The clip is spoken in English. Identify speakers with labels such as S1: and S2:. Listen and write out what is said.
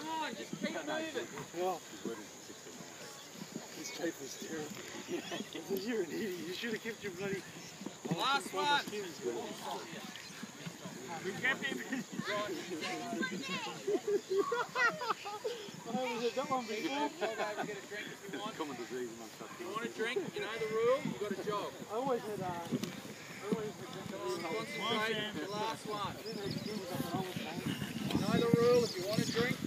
S1: Come on, just keep moving.
S2: Well, this tape is terrible. You're an idiot. You should have kept your bloody...
S1: Last one. We kept him.
S2: I haven't heard that one before.
S1: Go over, get a drink if you want.
S3: Common disease amongst us.
S1: You want a drink? You know the rule. You've got to jog.
S2: I always had
S1: Concentrate. The last one. You know the rule. If you want a drink,